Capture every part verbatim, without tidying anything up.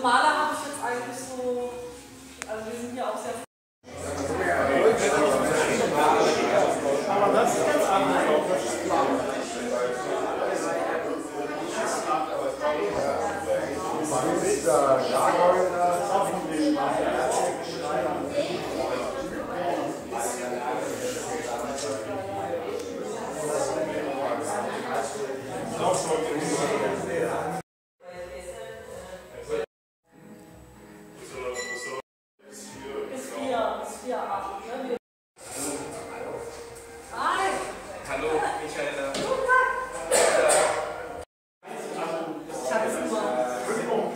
normale habe ich jetzt eigentlich so, also wir sind hier auch sehr. Aber das ist ganz anders, das ist klar. Hallo, Michaela. Ich habe es immer.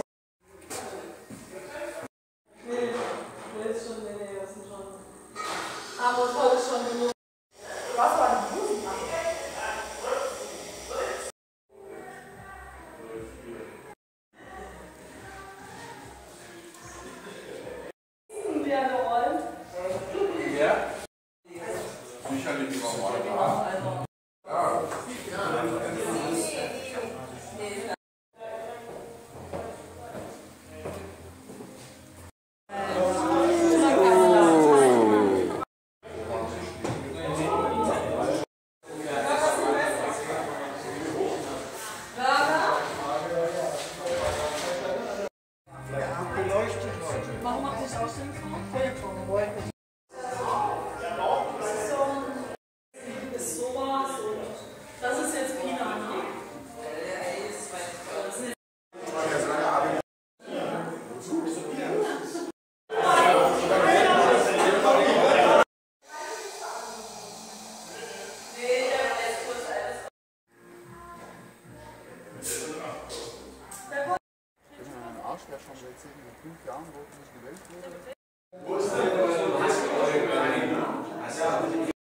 Nee, nee, ist schon, nee, nee, das ist schon. Aber toll ist schon genug. Was war die Musik an? Der gerollt. Ja? Michael, die war mal da. Ja. Warum macht das Ausstellungsraum? Ist sowas und das ist jetzt Pina, ne? Arsch wäre schon seit fünf Jahren, wo ich nicht gewählt wurde. Wo ist der?